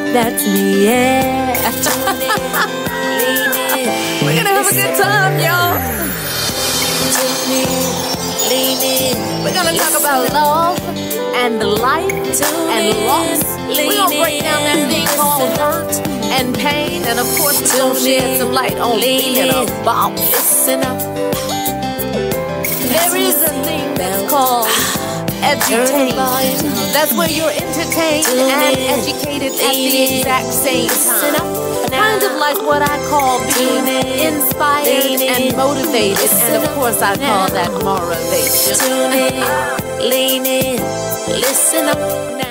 That's me, yeah. We're gonna have a good time, y'all. We're gonna talk about love and life and loss. We're gonna break down that thing called hurt and pain, and of course we're gonna shed some light on being a boss. Listen up. There is a thing that's called edutain. That's where you're entertained and educated at the exact same time. Kind of like what I call being inspired and motivated, and of course I call that motivation. Tune in, lean in, listen up now.